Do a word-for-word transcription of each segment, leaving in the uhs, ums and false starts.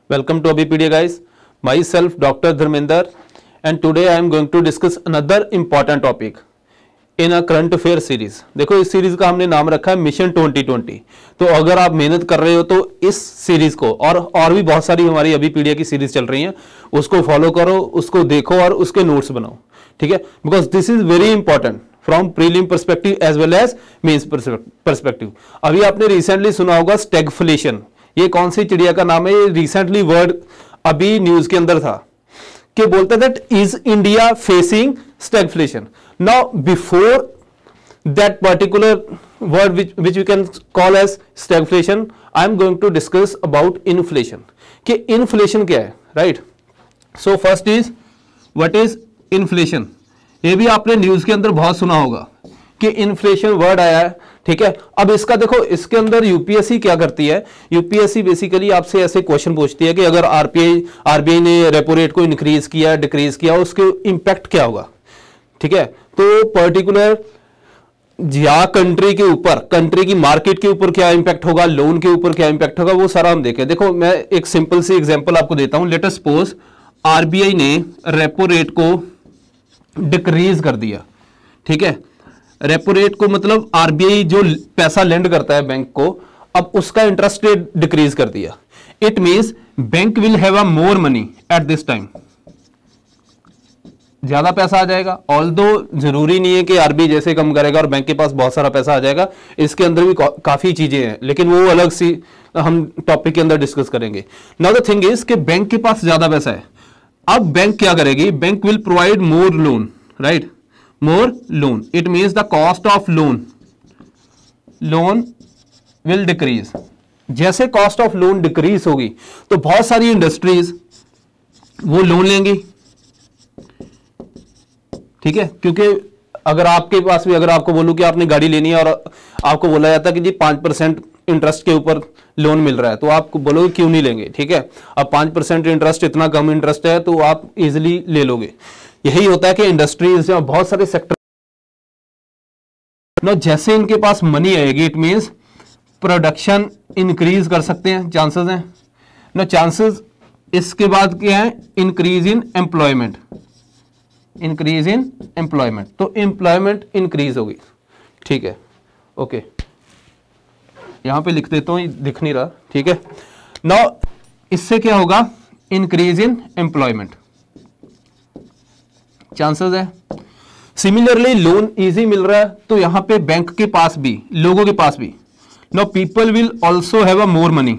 Welcome to Abhipedia guys. Myself Doctor Dharmender and today I am going to discuss another important topic in a current affair series. देखो इस series का हमने नाम रखा है mission twenty twenty. तो अगर आप मेहनत कर रहे हो तो इस सीरीज को और और भी बहुत सारी हमारी अभिपीडिया की सीरीज चल रही हैं, उसको फॉलो करो, उसको देखो और उसके नोट्स बनाओ, ठीक है। Because this is very important from prelim perspective as well as mains perspective. अभी आपने रिसेंटली सुना होगा स्टैगफ्लेशन। ये कौन सी चिड़िया का नाम है? ये रिसेंटली वर्ड अभी न्यूज के अंदर था कि बोलते that is India facing stagflation. Now before that particular word which which we can call as stagflation, I am going to discuss about inflation कि inflation क्या है, right? So first is what is inflation? ये भी आपने news के अंदर बहुत सुना होगा कि इन्फ्लेशन वर्ड आया है, ठीक है। अब इसका देखो, इसके अंदर यूपीएससी क्या करती है? यूपीएससी बेसिकली आपसे ऐसे क्वेश्चन पूछती है कि अगर आरपीआई आरबीआई ने रेपो रेट को इंक्रीज किया, डिक्रीज किया, उसके इंपैक्ट क्या होगा, ठीक है। तो पर्टिकुलर या कंट्री के ऊपर, कंट्री की मार्केट के ऊपर क्या इंपैक्ट होगा, लोन के ऊपर क्या इंपैक्ट होगा, वो सारा हम देखें। देखो मैं एक सिंपल सी एग्जांपल आपको देता हूं। लेट अस सपोज आरबीआई ने रेपो रेट को डिक्रीज कर दिया, ठीक है। रेपो रेट को मतलब आरबीआई जो पैसा लेंड करता है बैंक को, अब उसका इंटरेस्ट रेट डिक्रीज कर दिया। It means bank will have a more money at this time, ज्यादा पैसा आ जाएगा। ऑल्दो जरूरी नहीं है कि आरबीआई जैसे कम करेगा और बैंक के पास बहुत सारा पैसा आ जाएगा, इसके अंदर भी काफी चीजें हैं, लेकिन वो अलग सी हम टॉपिक के अंदर डिस्कस करेंगे। नाउ द थिंग इज कि बैंक के पास ज्यादा पैसा है। अब बैंक क्या करेगी? Bank will provide more loan, right, more loan. It means the cost of loan loan will decrease. जैसे कॉस्ट ऑफ लोन डिक्रीज होगी तो बहुत सारी इंडस्ट्रीज वो लोन लेंगी, ठीक है। क्योंकि अगर आपके पास भी, अगर आपको बोलूं कि आपने गाड़ी लेनी है और आपको बोला जाता है कि जी पांच परसेंट इंटरेस्ट के ऊपर लोन मिल रहा है, तो आप बोलोगे क्यों नहीं लेंगे, ठीक है। अब पांच परसेंट इंटरेस्ट इतना कम इंटरेस्ट है तो आप इजिली ले लोगे। यही होता है कि इंडस्ट्रीज या बहुत सारे सेक्टर ना, जैसे इनके पास मनी आएगी, इट मींस प्रोडक्शन इंक्रीज कर सकते हैं, चांसेस हैं ना। चांसेस इसके बाद क्या है? Increase in employment, increase in employment. तो एम्प्लॉयमेंट इंक्रीज होगी, ठीक है, ओके। यहां पे लिख देता हूं, दिख नहीं रहा, ठीक है। नाउ इससे क्या होगा? इंक्रीज इन एम्प्लॉयमेंट, चांसेस है। सिमिलरली लोन इजी मिल रहा है तो यहां पे बैंक के पास भी, लोगों के पास भी, now people will also have a more money.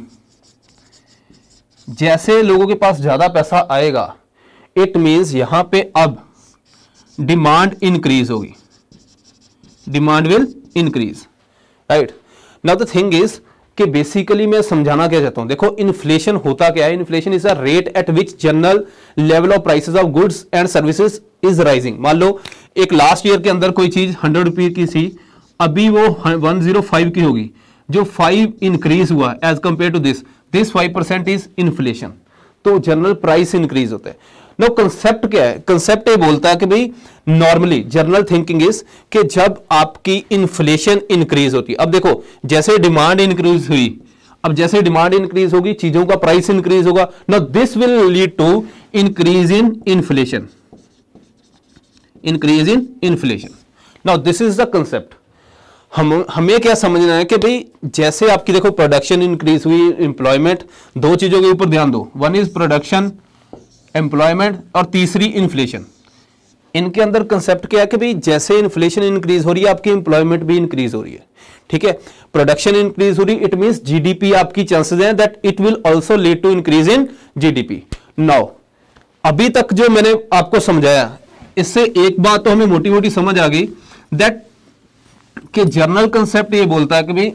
जैसे लोगों के पास ज्यादा पैसा आएगा, इट मींस यहां पे अब डिमांड इंक्रीज होगी, demand will increase, right. Now the thing is कि बेसिकली मैं समझाना क्या चाहता हूं। देखो इन्फ्लेशन होता क्या है? Inflation is a rate at which general level of prices of goods and services is rising. मान लो एक लास्ट ईयर के अंदर कोई चीज हंड्रेड रुपए की थी, अभी वो वन जीरो फाइव की होगी। जो फाइव इंक्रीज हुआ as compare to this this five percent is inflation. तो जनरल प्राइस इंक्रीज होता है। नो कंसेप्ट क्या है? कंसेप्ट ये बोलता है कि भाई नॉर्मली जनरल थिंकिंग इज कि जब आपकी इन्फ्लेशन इंक्रीज होती है, अब देखो जैसे डिमांड इंक्रीज हुई, अब जैसे डिमांड इंक्रीज होगी चीजों का प्राइस इंक्रीज होगा। No this will lead to increase in inflation, increase in inflation. Now this is the concept. हम हमें क्या समझना है कि भाई जैसे आपकी देखो प्रोडक्शन इंक्रीज हुई, एम्प्लॉयमेंट, दो चीजों के ऊपर ध्यान दो। वन इज प्रोडक्शन, एम्प्लॉयमेंट, और तीसरी इन्फ्लेशन। इनके अंदर कंसेप्ट क्या है कि भाई जैसे इन्फ्लेशन इंक्रीज हो रही है आपकी एम्प्लॉयमेंट भी इंक्रीज हो रही है, ठीक है। प्रोडक्शन इंक्रीज हो रही, इट मींस जीडीपी आपकी चांसेस हैं that it will also lead to increase in GDP. Now अभी तक जो मैंने आपको समझाया, इससे एक बात तो हमें मोटी मोटी समझ आ गई दैट कि जर्नल कंसेप्ट ये बोलता है कि भाई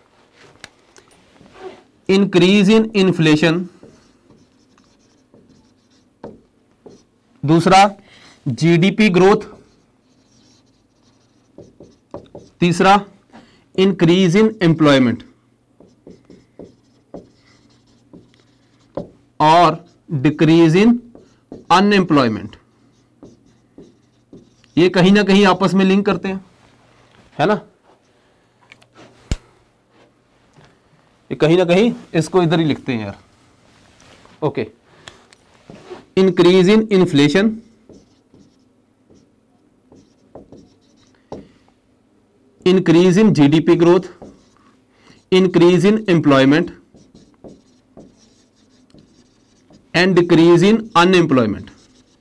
इंक्रीज इन इन्फ्लेशन, दूसरा जीडीपी ग्रोथ, तीसरा इंक्रीज इन एम्प्लॉयमेंट, और डिक्रीज इन अनएम्प्लॉयमेंट। ये कहीं ना कहीं आपस में लिंक करते हैं, है ना। ये कहीं ना कहीं इसको इधर ही लिखते हैं यार, okay, increase in inflation, increase in GDP growth, increase in employment and decrease in unemployment.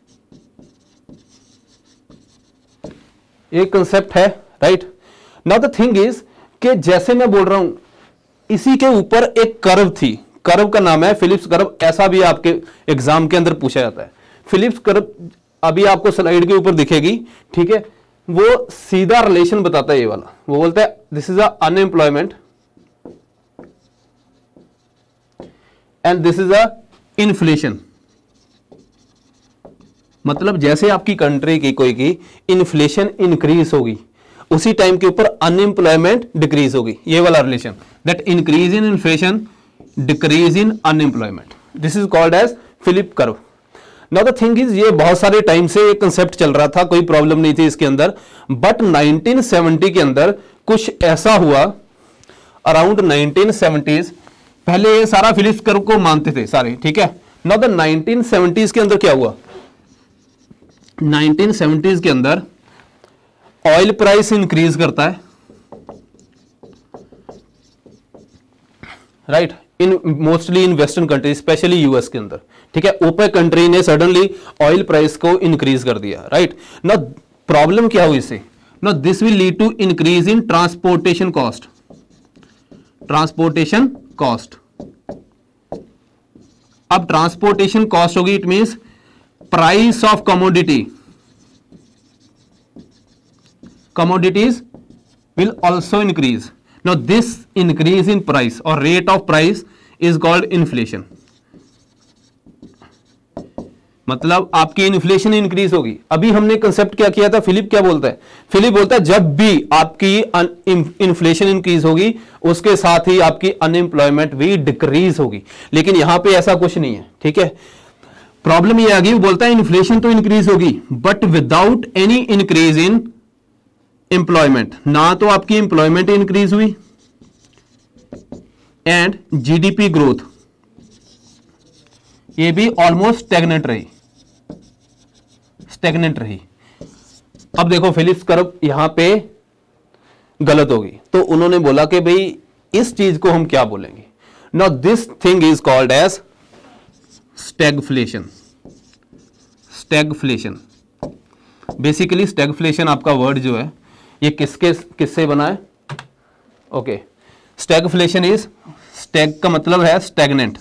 एक कंसेप्ट है, right. Now the thing is कि जैसे मैं बोल रहा हूं इसी के ऊपर एक कर्व थी, कर्व का नाम है फिलिप्स कर्व, ऐसा भी आपके एग्जाम के अंदर पूछा जाता है। फिलिप्स कर्व अभी आपको स्लाइड के ऊपर दिखेगी, ठीक है। वो सीधा रिलेशन बताता है, ये वाला वो बोलता है this is a unemployment and this is a inflation. मतलब जैसे आपकी कंट्री की कोई की इन्फ्लेशन इंक्रीज होगी उसी टाइम के ऊपर अनएम्प्लॉयमेंट डिक्रीज होगी, ये वाला relation, that increase in inflation decrease in unemployment, this is called as Phillip curve. Now the thing is ये बहुत सारे टाइम से ये कंसेप्ट चल रहा था, कोई प्रॉब्लम नहीं थी इसके अंदर, बट नाइनटीन सेवेंटी के अंदर कुछ ऐसा हुआ, अराउंड नाइनटीन सेवेंटीज़, पहले ये सारा फिलिप्स कर्व को मानते थे सारे, ठीक है। नाउ द नाइनटीन सेवेंटीज़ के अंदर क्या हुआ, नाइनटीन सेवेंटीज़ के अंदर ऑयल प्राइस इंक्रीज करता है, right, in mostly in western country, specially US के अंदर, ठीक है। ओपेक कंट्री ने सडनली ऑयल प्राइस को इंक्रीज कर दिया, राइट। ना प्रॉब्लम क्या हुई इससे, ना this will lead to increase in transportation cost, transportation cost. अब ट्रांसपोर्टेशन कॉस्ट होगी, it means price of commodity, commodities will also increase. Now this increase in price or rate of price is called inflation. मतलब आपकी inflation increase होगी। अभी हमने concept क्या किया था, फिलिप क्या बोलता है, फिलिप बोलता है जब भी आपकी इन्फ्लेशन इंक्रीज होगी उसके साथ ही आपकी अनएम्प्लॉयमेंट भी डिक्रीज होगी, लेकिन यहां पे ऐसा कुछ नहीं है, ठीक है। प्रॉब्लम ये आ गई, वो बोलता है इन्फ्लेशन तो इंक्रीज होगी but without any increase in employment, ना तो आपकी एम्प्लॉयमेंट इंक्रीज हुई एंड जीडीपी ग्रोथ ये भी ऑलमोस्ट स्टैग्नेंट रही, स्टैग्नेंट रही। अब देखो फिलिप्स कर्व यहां पे गलत होगी, तो उन्होंने बोला कि भाई इस चीज को हम क्या बोलेंगे। Now this thing is called as stagflation, stagflation. Basically stagflation आपका वर्ड जो है ये किसके किससे बना है, ओके। स्टैगफ्लेशन इज, स्टैग का मतलब है स्टैग्नेंट,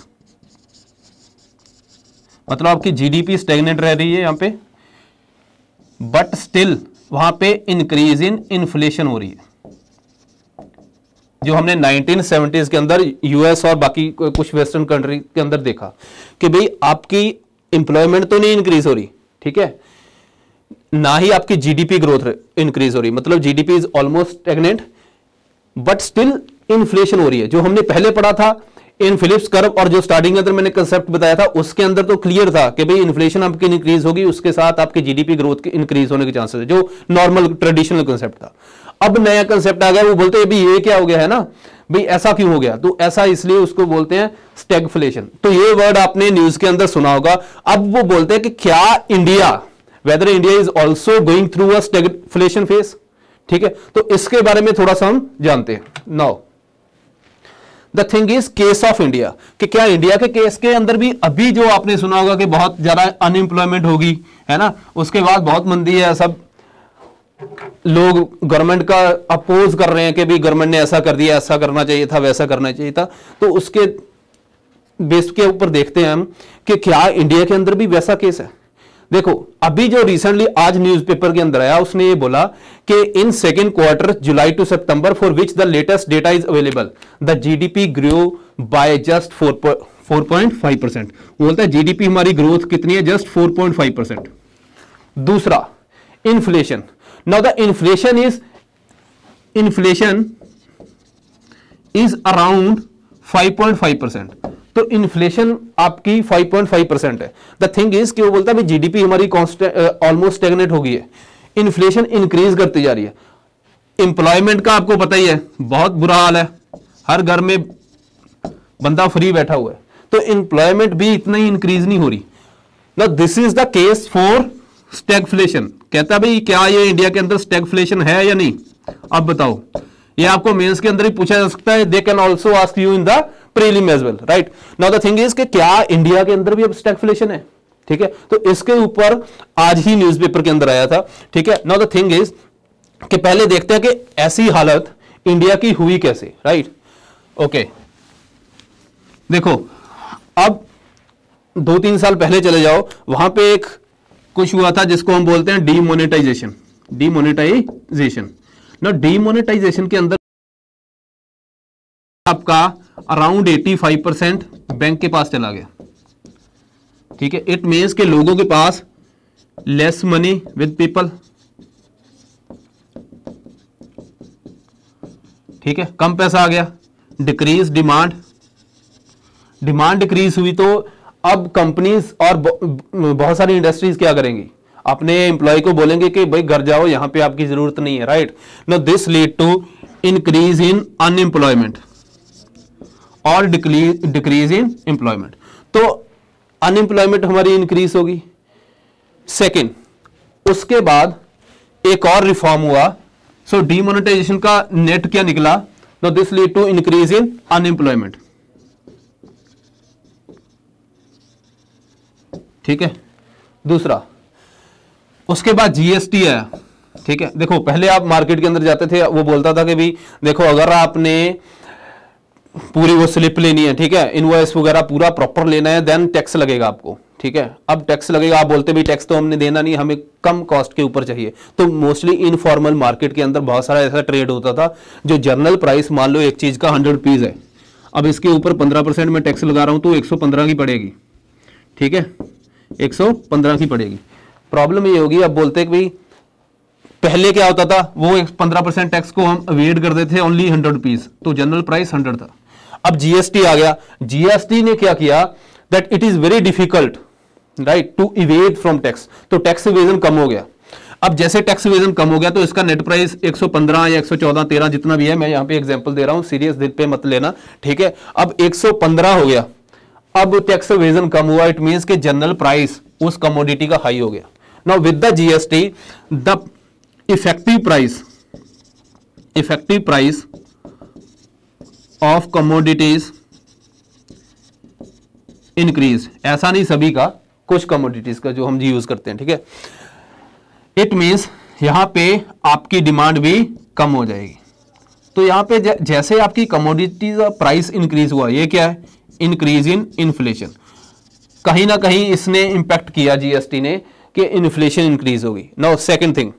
मतलब आपकी जीडीपी स्टैग्नेंट रह रही है यहां पे, बट स्टिल वहां पे इंक्रीज इन इन्फ्लेशन हो रही है, जो हमने नाइनटीन सेवेंटीज़ के अंदर यूएस और बाकी कुछ वेस्टर्न कंट्री के अंदर देखा कि भाई आपकी एम्प्लॉयमेंट तो नहीं इंक्रीज हो रही, ठीक है, ना ही आपकी जीडीपी ग्रोथ इंक्रीज हो रही, मतलब GDP is almost stagnant but still inflation हो रही है। जो हमने पहले पढ़ा था इन फिलिप्स कर्व और जो स्टार्टिंग के अंदर मैंने कंसेप्ट बताया था उसके अंदर तो क्लियर था कि भाई इन्फ्लेशन आपकी इंक्रीज होगी उसके साथ आपकी जीडीपी ग्रोथ के इंक्रीज होने के चांसेस है, जो नॉर्मल ट्रेडिशनल कंसेप्ट था। अब नया कंसेप्ट आ गया, वो बोलते हैं भाई ये क्या हो गया है ना, भाई ऐसा क्यों हो गया, तो ऐसा इसलिए उसको बोलते हैं स्टैगफ्लेशन। तो ये वर्ड आपने न्यूज के अंदर सुना होगा। अब वो बोलते हैं कि क्या India, whether India is also going through a stagflation phase, ठीक है। तो इसके बारे में थोड़ा सा हम जानते हैं। Now the thing is case of India, कि क्या इंडिया के केस के अंदर भी अभी जो आपने सुना होगा कि बहुत ज्यादा अनएम्प्लॉयमेंट होगी, है ना, उसके बाद बहुत मंदी है, सब लोग गवर्नमेंट का अपोज कर रहे हैं कि भी गवर्नमेंट ने ऐसा कर दिया, ऐसा करना चाहिए था, वैसा करना चाहिए था, तो उसके बेस के ऊपर देखते हैं हम कि क्या इंडिया के अंदर भी वैसा केस है। देखो अभी जो रिसेंटली आज न्यूज़पेपर के अंदर आया उसने ये बोला कि in second quarter July to September for which the latest data is available the GDP grow by just four point five percent. बोलता है जीडीपी हमारी ग्रोथ कितनी है, just four point five percent. दूसरा inflation, now the inflation is inflation is around five point five percent. तो inflation आपकी five point five percent है। The thing is कि वो बोलता है जीडीपी हमारी ऑलमोस्ट स्टैग्नेट हो गई है, इन्फ्लेशन इंक्रीज करती जा रही है। एम्प्लॉयमेंट का आपको पता ही है बहुत बुरा हाल है, हर घर में बंदा फ्री बैठा हुआ है। तो एम्प्लॉयमेंट भी इतना ही इंक्रीज नहीं हो रही। Now this is the case for stagflation. कहता है भाई क्या ये इंडिया के अंदर स्टैगफ्लेशन है या नहीं, अब बताओ। ये आपको मेंस के अंदर ही पूछा जा सकता है, they can also ask you in the prelim as well, right. Now the thing is कि क्या इंडिया के अंदर भी अब स्टैगफ्लेशन है, ठीक है, तो इसके ऊपर आज ही न्यूज़पेपर के अंदर आया था, ठीक है। नाउ द थिंग इज कि पहले देखते हैं कि ऐसी हालत इंडिया की हुई कैसे, राइट। ओके देखो, अब दो तीन साल पहले चले जाओ, वहां पे एक कुछ हुआ था जिसको हम बोलते हैं डीमोनेटाइजेशन। डीमोनेटाइजेशन ना, डीमोनेटाइजेशन के अंदर आपका अराउंड पचासी परसेंट बैंक के पास चला गया, ठीक है। इट मीन्स के लोगों के पास लेस मनी विद पीपल, ठीक है, कम पैसा आ गया। डिक्रीज डिमांड, डिमांड डिक्रीज हुई तो अब कंपनीज और बहुत सारी इंडस्ट्रीज क्या करेंगी, अपने एम्प्लॉय को बोलेंगे कि भाई घर जाओ, यहां पे आपकी जरूरत नहीं है, right. Now this lead to increase in unemployment और डिक्रीज इन एम्प्लॉयमेंट। तो अनएम्प्लॉयमेंट हमारी इंक्रीज होगी। सेकंड, उसके बाद एक और रिफॉर्म हुआ, सो डीमोनेटाइजेशन का नेट क्या निकला, तो this lead to increase in unemployment, ठीक है। दूसरा, उसके बाद जीएसटी आया, ठीक है। देखो पहले आप मार्केट के अंदर जाते थे, वो बोलता था कि भी देखो अगर आपने पूरी वो स्लिप लेनी है, ठीक है, इनवॉइस वगैरह पूरा प्रॉपर लेना है, देन टैक्स लगेगा आपको, ठीक है। अब टैक्स लगेगा, आप बोलते भी टैक्स तो हमने देना नहीं, हमें कम कॉस्ट के ऊपर चाहिए। तो मोस्टली इनफॉर्मल मार्केट के अंदर बहुत सारा ऐसा ट्रेड होता था, जो जर्नल प्राइस मान लो एक चीज का हंड्रेड रुपीज है, अब इसके ऊपर पंद्रह परसेंट में टैक्स लगा रहा हूं तो एक सौ पंद्रह की पड़ेगी, ठीक है, एक सौ पंद्रह की पड़ेगी। प्रॉब्लम ये होगी, अब बोलते हैं कि भाई पहले क्या होता था, वो पंद्रह परसेंट टैक्स को हम अवॉइड कर देते थे, ओनली हंड्रेड रुपीज, तो जनरल प्राइस हंड्रेड था। अब जीएसटी आ गया, जीएसटी ने क्या किया, that it is very difficult, right, to evade from tax, तो टैक्स इवेजन कम हो गया। अब जैसे टैक्स इवेजन कम हो गया तो इसका नेट प्राइस एक सौ पंद्रह या एक सौ चौदह तेरह जितना भी है, मैं यहां पे एग्जांपल दे रहा हूं, सीरियस दिल पे मत लेना, ठीक है। अब एक सौ पंद्रह हो गया, अब टैक्स इवेजन कम हुआ, इट मींस के जनरल प्राइस उस कमोडिटी का हाई हो गया। Now with the GST the effective price effective price of commodities increase, ऐसा नहीं सभी का, कुछ कमोडिटीज का जो हम यूज करते हैं, ठीक है। इट मींस यहां पे आपकी डिमांड भी कम हो जाएगी। तो यहां पे जैसे आपकी कमोडिटीज प्राइस इंक्रीज हुआ, ये क्या है, इंक्रीज इन इन्फ्लेशन। कहीं ना कहीं इसने इंपैक्ट किया जीएसटी ने कि इन्फ्लेशन इंक्रीज होगी। नाउ सेकंड थिंग,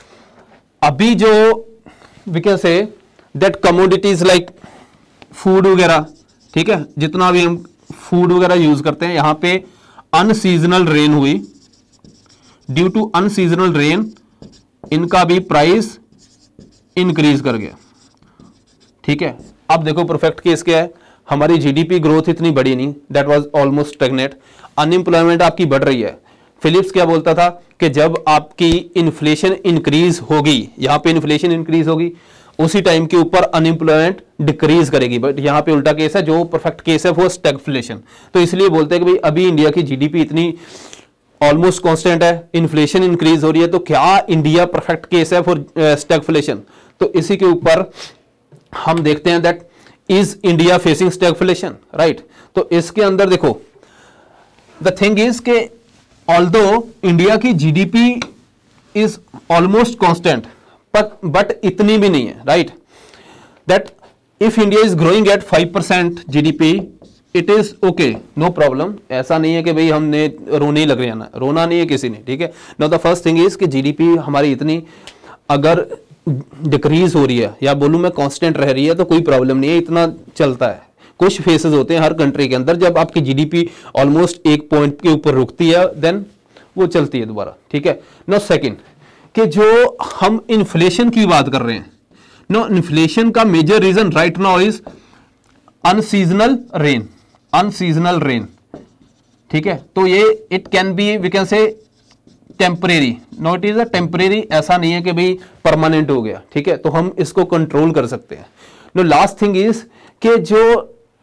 अभी जो we can say that commodities like food वगैरह, ठीक है, जितना भी हम फूड वगैरह यूज करते हैं, यहां पे अनसीजनल रेन हुई, ड्यू टू अनसीजनल रेन इनका भी प्राइस इंक्रीज कर गया, ठीक है। अब देखो परफेक्ट केस क्या है, हमारी जीडीपी ग्रोथ इतनी बड़ी नहीं, that was almost stagnate, unemployment आपकी बढ़ रही है। फिलिप्स क्या बोलता था कि जब आपकी इन्फ्लेशन इंक्रीज होगी, यहां पे इन्फ्लेशन इंक्रीज होगी, उसी टाइम के ऊपर अनएम्प्लॉयमेंट डिक्रीज करेगी, बट यहां पे उल्टा केस है, जो परफेक्ट केस है वो स्टैगफ्लेशन। तो इसलिए बोलते हैं कि भाई अभी इंडिया की जीडीपी इतनी ऑलमोस्ट कांस्टेंट है, इन्फ्लेशन इंक्रीज हो रही है, तो क्या इंडिया परफेक्ट केस है फॉर स्टैगफ्लेशन। तो इसी के ऊपर हम देखते हैं that is India facing stagflation, right. तो इसके अंदर देखो द थिंग इज के ऑल्दो इंडिया की GDP is almost constant, but इतनी भी नहीं है, right. That if India is growing at five percent GDP, it is okay, no problem. ऐसा नहीं है कि भाई हमने रोने ही लग रहे ना, रोना नहीं है किसी ने, ठीक है। Now the first thing is कि जीडीपी हमारी इतनी अगर डिक्रीज हो रही है या बोलूं मैं कांस्टेंट रह रही है तो कोई प्रॉब्लम नहीं है, इतना चलता है। कुछ फेसेस होते हैं हर कंट्री के अंदर, जब आपकी जीडीपी ऑलमोस्ट एक पॉइंट के ऊपर रुकती है, देन वो चलती है दोबारा, ठीक है। नाउ सेकंड, कि जो हम इन्फ्लेशन की बात कर रहे हैं, नो इन्फ्लेशन का major reason right now is unseasonal rain, unseasonal rain, ठीक है। तो ये it can be we can say temporary, not is a temporary, ऐसा नहीं है कि भाई परमानेंट हो गया, ठीक है। तो हम इसको कंट्रोल कर सकते हैं। नो लास्ट थिंग इज कि जो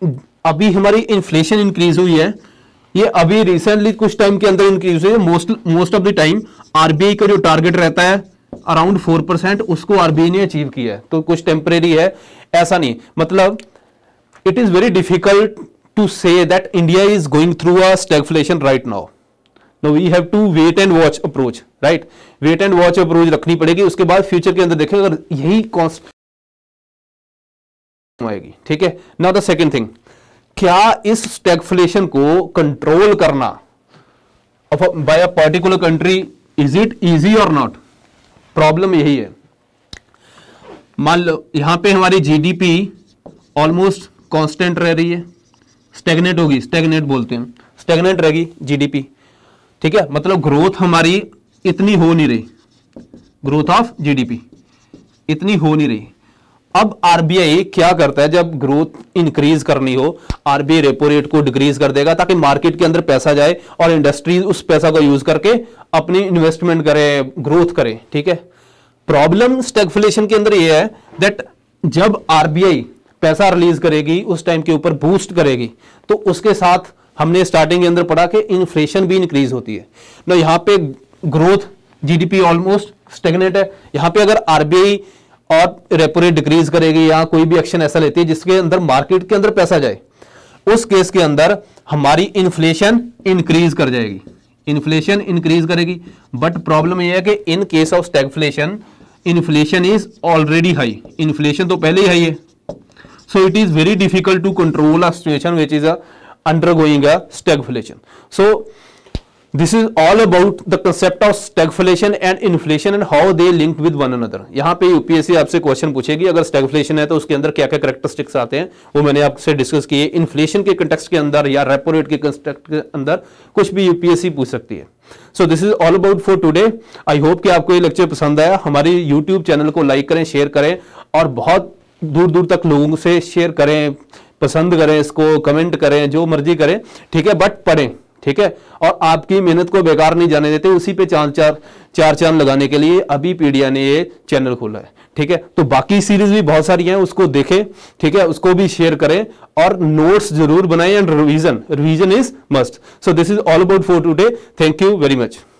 अभी हमारी इन्फ्लेशन इंक्रीज हुई है, ये अभी रिसेंटली कुछ टाइम के अंदर इंक्रीज हुई है। Most most of the time RBI का जो टारगेट रहता है अराउंड फोर परसेंट, उसको आरबीआई ने अचीव किया है, तो कुछ टेम्परेरी है ऐसा नहीं। मतलब it is very difficult to say that India is going through a stagflation right now. No we have to wait and watch approach, right, wait and watch approach रखनी पड़ेगी। उसके बाद फ्यूचर के अंदर देखें अगर यही कॉस्ट आएगी, ठीक है। नाउ द सेकंड थिंग, क्या इस स्टैगफ्लेशन को कंट्रोल करना by a particular country is it easy और नॉट? प्रॉब्लम यही है। मान लो यहां पे हमारी जीडीपी ऑलमोस्ट कांस्टेंट रह रही है, स्टैग्नेट होगी, स्टैग्नेट बोलते हैं, स्टैग्नेट रहेगी जीडीपी, ठीक है। मतलब ग्रोथ हमारी इतनी हो नहीं रही, ग्रोथ ऑफ जीडीपी इतनी हो नहीं रही। अब आरबीआई क्या करता है, जब ग्रोथ इंक्रीज करनी हो आरबीआई रेपो रेट को डिक्रीज कर देगा ताकि मार्केट के अंदर पैसा जाए और इंडस्ट्रीज उस पैसा को यूज करके अपनी इन्वेस्टमेंट करे, ग्रोथ करे, ठीक है। प्रॉब्लम स्टैगफ्लेशन के अंदर यह है दैट जब आरबीआई पैसा रिलीज करेगी उस टाइम के ऊपर बूस्ट करेगी, तो उसके साथ हमने स्टार्टिंग के अंदर पढ़ा कि इन्फ्लेशन भी इंक्रीज होती है ना। यहां पे ग्रोथ जीडीपी ऑलमोस्ट स्टैग्नेट है, यहां पे अगर आरबीआई और रेपो रेट डिक्रीज करेगी या कोई भी एक्शन ऐसा लेती है जिसके अंदर मार्केट के अंदर पैसा जाए, उस केस के अंदर हमारी इन्फ्लेशन इंक्रीज कर जाएगी, इन्फ्लेशन इंक्रीज करेगी। बट प्रॉब्लम यह है कि in case of stagflation inflation is already high, inflation तो पहले ही हाई है, so it is very difficult to control a situation which is undergoing a stagflation. So this is all about the concept of stagflation and inflation and how they link with one another. यहाँ पे UPSC आपसे question पूछेगी अगर stagflation है तो उसके अंदर क्या क्या कैरेक्टरिस्टिक्स आते हैं, वो मैंने आपसे डिस्कस किए। इन्फ्लेशन के कंटेक्स्ट के अंदर या रेपो रेट के कंटेक्स्ट के अंदर कुछ भी यूपीएससी पूछ सकती है। So this is all about for today. I hope कि आपको ये लेक्चर पसंद आया। हमारी यूट्यूब चैनल को लाइक करें, शेयर करें और बहुत दूर दूर तक लोगों से शेयर करें, पसंद करें, इसको कमेंट करें, जो मर्जी करें, ठीक है, बट पढ़ें, ठीक है। और आपकी मेहनत को बेकार नहीं जाने देते, उसी पे चार चार चार चांद लगाने के लिए अभी पीडिया ने ये चैनल खोला है, ठीक है। तो बाकी सीरीज भी बहुत सारी हैं, उसको देखें, ठीक है, उसको भी शेयर करें और नोट्स जरूर बनाएं and revision revision is must. So this is all about for today. Thank you very much.